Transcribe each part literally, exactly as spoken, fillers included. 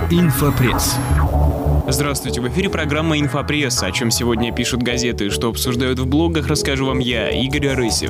Инфопресс. Здравствуйте, в эфире программа «Инфопресс». О чем сегодня пишут газеты, что обсуждают в блогах, расскажу вам я, Игорь Арысев.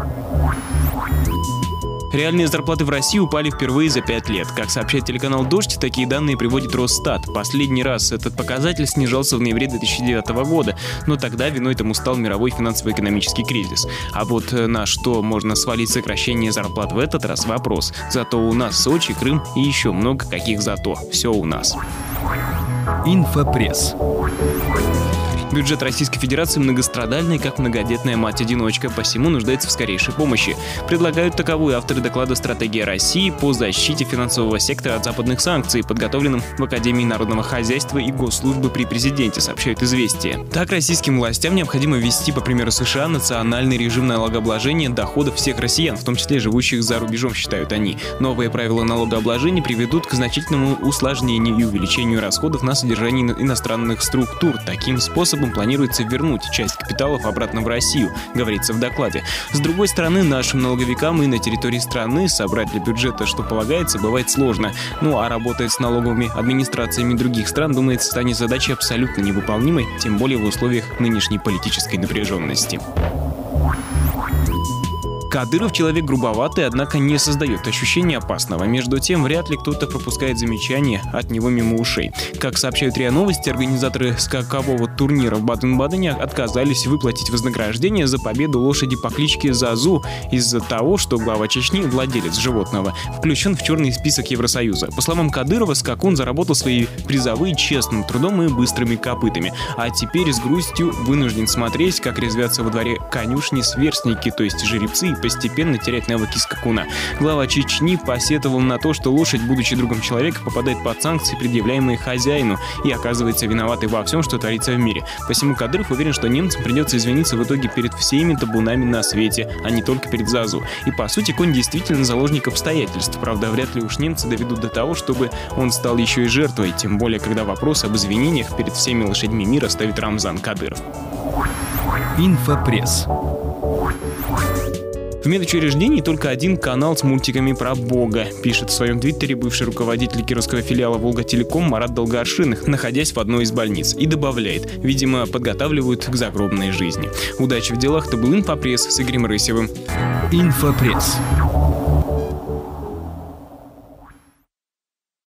Реальные зарплаты в России упали впервые за пять лет. Как сообщает телеканал «Дождь», такие данные приводит Росстат. Последний раз этот показатель снижался в ноябре две тысячи девятого года, но тогда виной тому стал мировой финансово-экономический кризис. А вот на что можно свалить сокращение зарплат в этот раз — вопрос. Зато у нас Сочи, Крым и еще много каких зато. Все у нас. Инфопресс. Бюджет Российской Федерации многострадальный, как многодетная мать-одиночка, посему нуждается в скорейшей помощи. Предлагают таковую авторы доклада «Стратегия России по защите финансового сектора от западных санкций», подготовленным в Академии народного хозяйства и госслужбы при президенте, сообщают «Известия». Так, российским властям необходимо ввести, по примеру США, национальный режим налогообложения доходов всех россиян, в том числе живущих за рубежом, считают они. Новые правила налогообложения приведут к значительному усложнению и увеличению расходов на содержание иностранных структур. Таким способом планируется вернуть часть капиталов обратно в Россию, говорится в докладе. С другой стороны, нашим налоговикам и на территории страны собрать для бюджета, что полагается, бывает сложно. Ну а работать с налоговыми администрациями других стран, думается, станет задачей абсолютно невыполнимой, тем более в условиях нынешней политической напряженности. Кадыров человек грубоватый, однако не создает ощущения опасного. Между тем, вряд ли кто-то пропускает замечания от него мимо ушей. Как сообщают РИА Новости, организаторы скакового турнира в Баден-Бадене отказались выплатить вознаграждение за победу лошади по кличке Зазу из-за того, что глава Чечни, владелец животного, включен в черный список Евросоюза. По словам Кадырова, скакун заработал свои призовые честным трудом и быстрыми копытами. А теперь с грустью вынужден смотреть, как резвятся во дворе конюшни сверстники, то есть жеребцы, и постепенно терять навыки скакуна. Глава Чечни посетовал на то, что лошадь, будучи другом человека, попадает под санкции, предъявляемые хозяину, и оказывается виноватой во всем, что творится в мире. Посему Кадыров уверен, что немцам придется извиниться в итоге перед всеми табунами на свете, а не только перед Зазу. И по сути конь действительно заложник обстоятельств. Правда, вряд ли уж немцы доведут до того, чтобы он стал еще и жертвой, тем более когда вопрос об извинениях перед всеми лошадьми мира ставит Рамзан Кадыров. Инфопресс. В медучреждении только один канал с мультиками про Бога, пишет в своем твиттере бывший руководитель кировского филиала «Волготелеком» Марат Долгоаршиных, находясь в одной из больниц, и добавляет: видимо, подготавливают к загробной жизни. Удачи в делах. Это был Инфопресс с Игорем Арысевым. Инфопресс.